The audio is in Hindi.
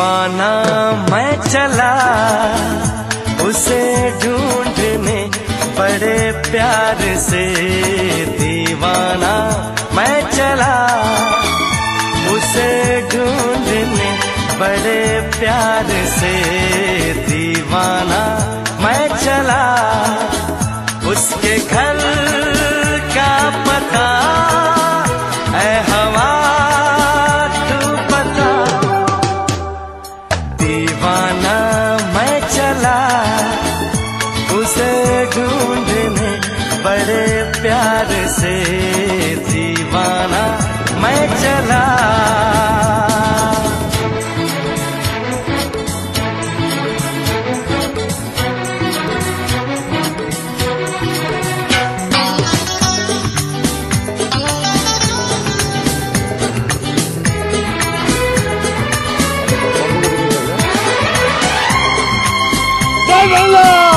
दीवाना मैं चला उसे ढूंढने बड़े प्यार से। दीवाना मैं चला उसे ढूंढने बड़े प्यार से। दीवाना मैं चला उसके घर का पता है हवा तू बता। दीवाना मैं चला उसे ढूंढने बड़े प्यार से। दीवाना मैं चला। जय